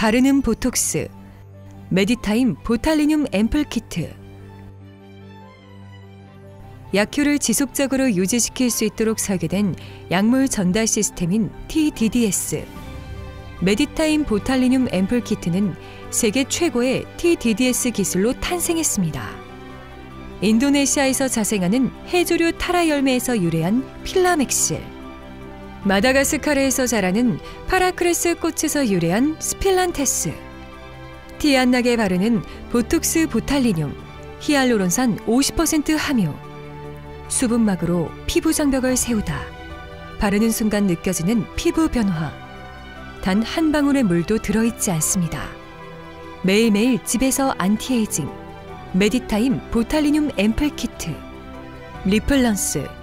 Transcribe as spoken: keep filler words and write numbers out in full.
바르는 보톡스, 메디타임 보탈리늄 앰플 키트. 약효를 지속적으로 유지시킬 수 있도록 설계된 약물 전달 시스템인 티 디 디 에스. 메디타임 보탈리늄 앰플 키트는 세계 최고의 티 디 디 에스 기술로 탄생했습니다. 인도네시아에서 자생하는 해조류 타라 열매에서 유래한 필라맥실, 마다가스카르에서 자라는 파라크레스 꽃에서 유래한 스필란테스, 티 안 나게 바르는 보톡스 보탈리늄, 히알루론산 오십 퍼센트 함유, 수분막으로 피부 장벽을 세우다. 바르는 순간 느껴지는 피부 변화. 단 한 방울의 물도 들어있지 않습니다. 매일매일 집에서 안티에이징. 메디타임 보탈리늄 앰플 키트. 리플런스